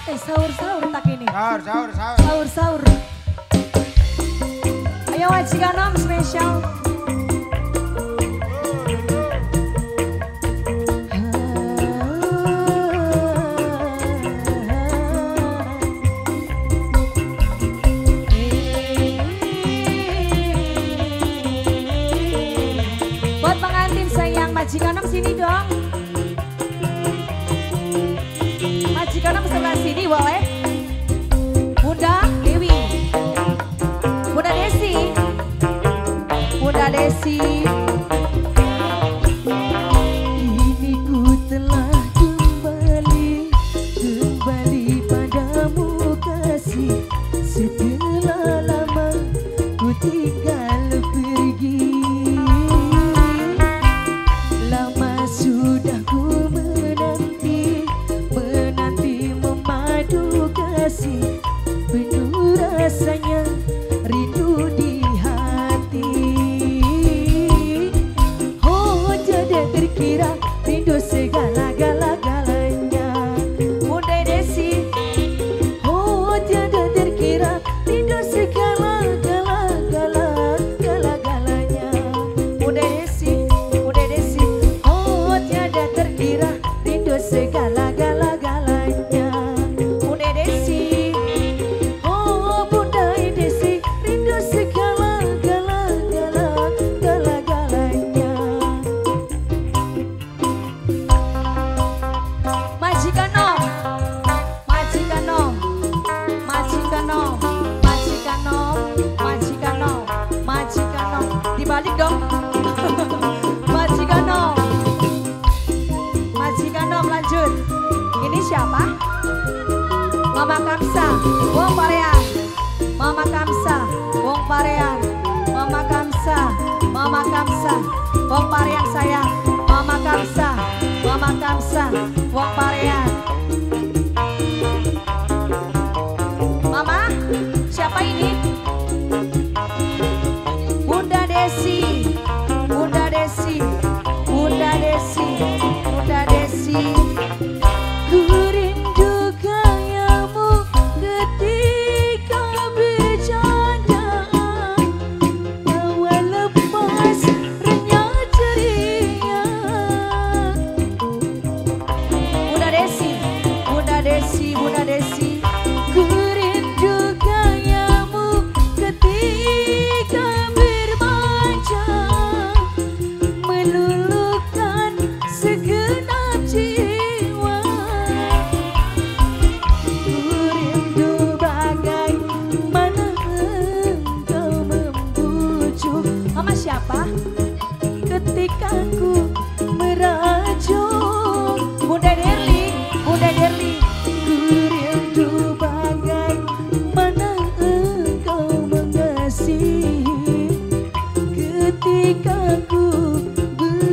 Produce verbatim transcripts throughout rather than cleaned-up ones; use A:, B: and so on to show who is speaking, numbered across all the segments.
A: Eh sahur-sahur tak ini.
B: Sahur, sahur, sahur.
A: Sahur-sahur. Ayo majikan om spesial. Buat pengantin sayang, majikan om sini dong. Majikan om sebelah sini boleh. Bunda Dewi, Bunda Desi, Bunda Desi. Kini ku telah kembali, kembali padamu kasih. Setelah lama ku tinggal pergi, lama sudah ku menanti, menanti memadu kasih. Penuh rasanya rindu di hati. Oh tiada terkira rindu segala-gala-galanya. Bunda Desi, oh tiada terkira rindu segala-gala-gala-galanya. Bunda Desi, Bunda Desi, oh tiada terkira rindu segala-gala-galanya. Bunda Desi, oh Bunda Desi, rindu segala-gala-gala-gala-galanya. Majikan om, majikan om, majikan om, majikan om, majikan om, majikan om. Dibalik dong. Majikan om, majikan om lanjut. Ini siapa? Mama Kamsa, Wong Parean. Mama Kamsa, Wong Parean. Mama Kamsa, Mama Kamsa, Wong Parean sayang. Mama Kamsa, Mama Kamsa, Wong Parean. Mama, siapa ini? Bunda Desi, Bunda Desi, Bunda Desi, Bunda Desi. Ku rindu gayamu ketika bercandaan, tawa lepas renyah ceria. Bunda Desi, Bunda Desi, Bunda Desi. Ku rindu gayamu ketika bermanja, meluluhkan segenap jiwa. Ku rindu bagaimana engkau membujuk. Mama siapa? Ketika ku merajuk. Bunda Derli, Bunda Derli. Ku rindu bagaimana engkau mengasihi ketika ku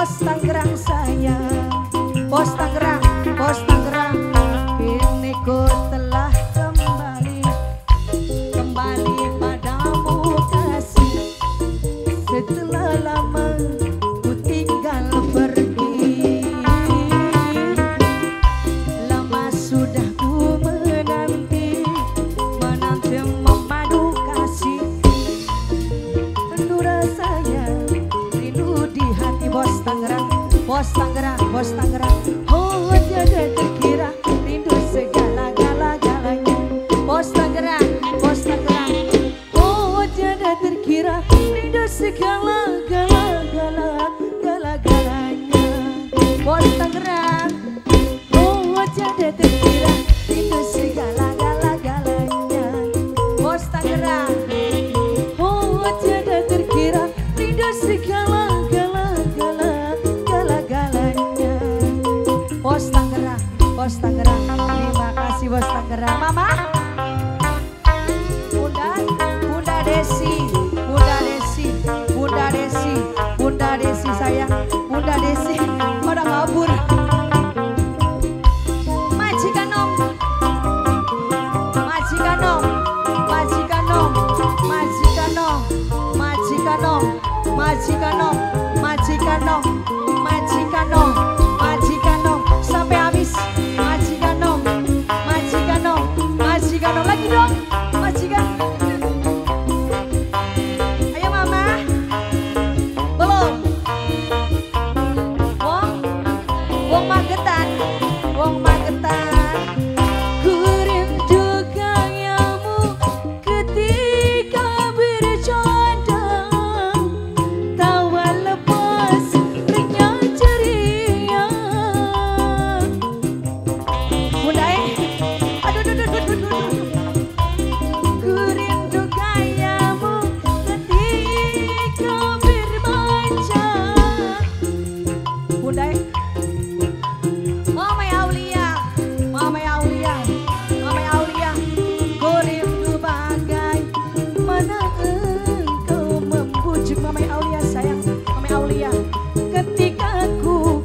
A: Bos Tangerang sayang, Bos Tangerang, Bos Tangerang, kini ku telah kembali, kembali padamu kasih. Setelah lama ku tinggal pergi, lama sudah ku menanti, menanti memadu kasih. Rindu rasanya, rindu di hati. Bos Tangerang, Bos Tangerang, Bos Tangerang, oh tiada terkira rindu segala-gala-galanya. Bos Tangerang, Bos Tangerang, oh tiada terkira rindu segala-gala-gala-gala-galanya. Bos Tangerang, oh tiada terkira rindu segala-gala-galanya. Bos Tangerang, oh tiada terkira rindu segala-gala-gala-gala-galanya. Bos Tangerang, Bos Tangerang, terima kasih Bos Tangerang. Mama, Bunda, Bunda Desi, Bunda Desi, Bunda Desi, Bunda Desi sayang, Bunda Desi, pada kabur. Majikan Om, Majikan Om, Majikan Om, Majikan Om, Majikan Om, Majikan Om, Majikan Om, Majikan Om, Majikan Om, sampai habis. Majikan Om, Majikan Om, Majikan Om, lagi dong, Majikan. Ayo Mama, belum. Wong, Wong Magetan, Wong Magetan. Ku rindu gayamu ketika bercadang, tawa lepas renyah ceria. Bunda eh, aduh aduh aduh aduh aduh. Ku rindu gayamu ketika berbaca. Bunda eh, Mama Aulia, Mama Aulia, Mama Aulia, ku rindu bagai mana engkau membujuk. Mama Aulia sayang, Mama Aulia, ketika ku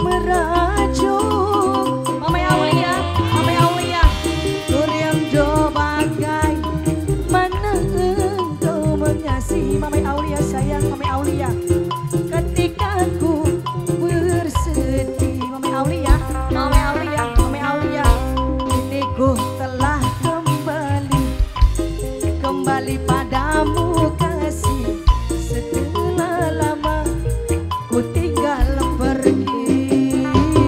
A: merajuk. Mama Aulia, Mama Aulia, ku rindu bagai mana engkau mengasihi. Mama Aulia sayang, Mama Aulia, ketika ku bersedih. Mama Aulia, Mama Aulia, Mama Aulia, kini ku telah kembali, kembali padamu kasih. Setelah lama ku tinggal pergi,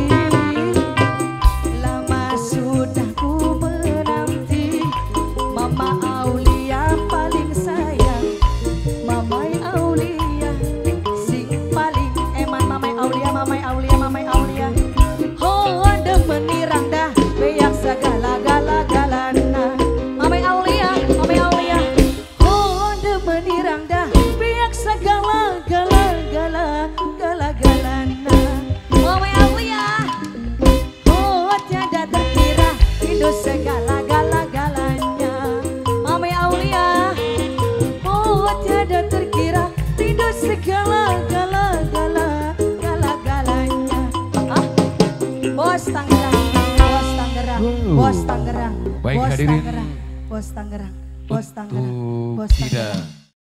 A: lama sudah ku menanti. Mama Aulia paling sayang, Mama Aulia sing paling eman. Mama Aulia, Mama Aulia, Mama Aulia, oh anda menirang dah beyak segala-gala-galana. Mama Aulia, Mama Aulia, oh anda menirang dah beyak segala-gala-gala-gala-galana. Mama Aulia, oh tiada terkira rindu segala-gala-galanya. Mama Aulia, oh tiada terkira rindu segala-gala-gala-gala-galanya. Ah, Bos Tangerang, Bos Tangerang, Bos Tangerang,
B: Baik
A: Bos
B: hadirin,
A: Tangerang, Bos Tangerang, Bos Tangerang,
B: untuk
A: Bos Tangerang.
B: tidak